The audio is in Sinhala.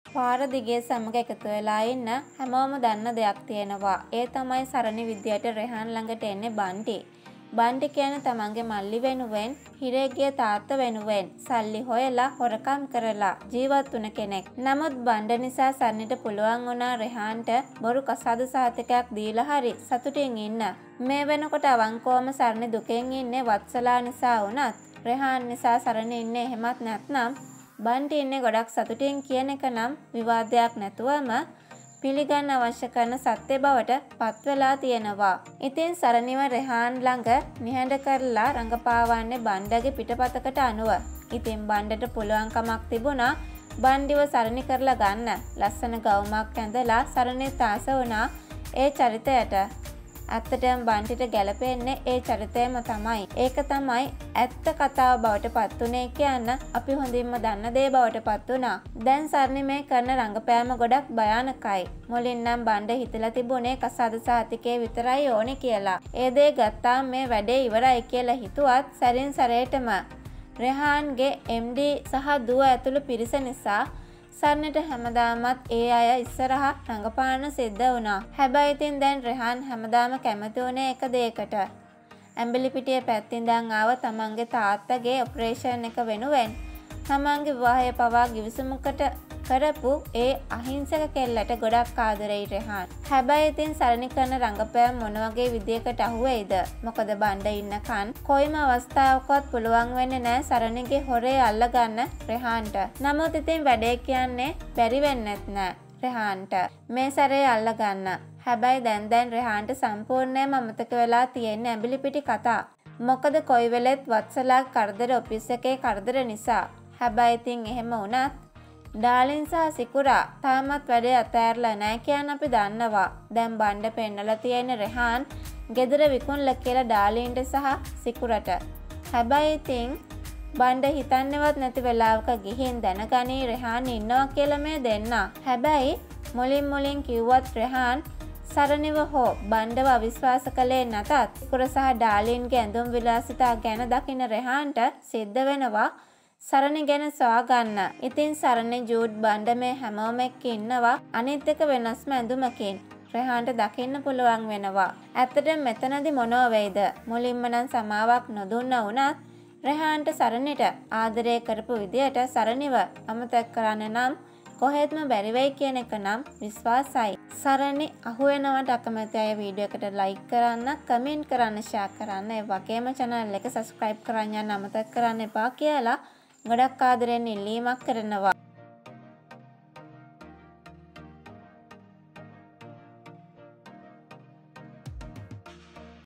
පාර දිගේ සමග එකතු වෙලා ඉන්න හැමෝම දන්න දෙයක් තියෙනවා. ඒ තමයි සරණි විදියට රෙහාන් ළඟට එන්නේ බන්ටි. බන්ටි කියන්නේ තමන්ගේ මල්ලි වෙනුවෙන් හිරේගේ තාත්තා වෙනුවෙන් සල්ලි හොයලා හොරකම් කරලා ජීවත් වුණ කෙනෙක්. නමුත් බණ්ඩ නිසා සරණිට පුළුවන් වුණා රෙහාන්ට බොරු කසාද සහතිකයක් දීලා හරි සතුටින් ඉන්න. මේ වෙනකොට අවංකවම සරණි දුකෙන් ඉන්නේ වත්සලා නිසා වුණත් රෙහාන් නිසා සරණි ඉන්නේ එහෙමත් නැත්නම් බන්ටි ඉන්නේ ගොඩක් සතුටින් කියන එක නම් විවාදයක් නැතුවම පිළිගන්න අවශ්‍ය කරන සත්‍ය බවට පත් වෙලා තියෙනවා. ඉතින් සරණිව රෙහාන් ළඟ නිහඬ කරලා රඟපාවන්නේ බණ්ඩගේ පිටපතකට අනුව. ඉතින් බණ්ඩට පුළුවන් කමක් තිබුණා බණ්ඩිව සරණි කරලා ගන්න. ලස්සන ගවුමක් ඇඳලා සරණිත් ආස වුණා ඒ චරිතයට. ඇත්තටම බන්ටිට ගැලපෙන්නේ ඒ චරිතයම තමයි. ඒක තමයි ඇත්ත කතාව බවට පත් උනේ කියන්න අපි හොඳින්ම දන්න දේ බවට පත් වුණා. දැන් සරණි මේ කරන රංගපෑම ගොඩක් භයානකයි. මුලින් නම් බණ්ඩ හිතලා තිබුණේ කසාද සහතිකේ විතරයි ඕනේ කියලා. ඒ දේ ගත්තාම මේ වැඩේ ඉවරයි කියලා හිතුවත් සැරින් සැරේටම රෙහාන්ගේ MD සහ දුව ඇතුළු පිරිස නිසා සරණිට හැමදාමත් ඒ අය ඉස්සරහා රඟපාන්න සිද්ධ වුණා. හැබැයි ඉතින් දැන් රෙහාන් හැමදාම කැමති වුණේ එක දෙයකට. ඇඹිලිපිටිය පැත්තින්දන් ආව තමන්ගේ තාත්තගේ ඔපරේෂන් එක වෙනුවෙන් තමන්ගේ විවාහය පවා ගිවිසුමකට කරපු ඒ අහිංසක කෙල්ලට ගොඩක් ආදරෙයි රෙහාන්. හැබැයි ඉතින් සරණි කරන රංගපෑම් මොන වගේ විදියකට අහුවෙයිද? මොකද බණ්ඩ ඉන්නකන් කොයිම අවස්ථාවකවත් පුළුවන් වෙන්නේ නැහැ සරණිගේ හොරේ අල්ලගන්න රෙහාන්ට. නමුත් ඉතින් වැඩේ කියන්නේ බැරි වෙන්නෙත් නැහැ රෙහාන්ට මේ සැරේ අල්ලගන්න. හැබැයි දැන් රෙහාන්ට සම්පූර්ණයෙන්ම අමතක වෙලා තියෙන්නේ ඇඹිලිපිටි කතා. මොකද කොයි වෙලෙත් වත්සලා කරදර ඔෆිස් එකේ කරදර නිසා. හැබැයි ඉතින් එහෙම වුණත් ඩාලින් සහ සිකුරා තාමත් වැඩේ අතෑරලා නැහැ කියන අපි දන්නවා. දැන් බණ්ඩ පෙන්නලා තියෙන රෙහාන් ගෙදර විකුණලා කියලා ඩාලින්ට සහ සිකුරට. හැබැයි ඉතින් බණ්ඩ හිතන්නේවත් නැති වෙලාවක ගිහින් දැනගනී රෙහාන් ඉන්නවා කියලා මේ දෙන්නා. හැබැයි මුලින් කිව්වත් රෙහාන් සරණිව හෝ බණ්ඩව අවිශ්වාස කළේ නැතත් සිකුර සහ ඩාලින්ගේ ඇඳුම් විලාසිතා ගැන දකින රෙහාන්ට සිද්ධ වෙනවා සරණි ගැන සොයාගන්න. ඉතින් සරණි ජූඩ් බණ්ඩ මේ හැමෝම එක්ක ඉන්නවා අනිත් එක වෙනස්ම ඇඳුමකින්. රෙහාන්ට දකින්න පුළුවන් වෙනවා. ඇත්තටම මෙතනදි මොනව වෙයිද? මුලින්ම නම් සමාවක් නොදුන්න වුණත් රෙහාන්ට සරණිට ආදරය කරපු විදියට සරණිව අමතක කරන්න නම් කොහෙත්ම බැරි වෙයි කියන එක නම් විශ්වාසයි. සරණි අහුවෙනවට අකමැති අය වීඩියෝ එකට ලයික් කරන්න, කමෙන්ට් කරන්න, ෂෙයා කරන්න, ඒ වගේම channel එක subscribe කරන්න යන්න අමතක කරන්න එපා කියලා ගොඩක් ආදරෙන් ඉල්ලීමක් කරනවා.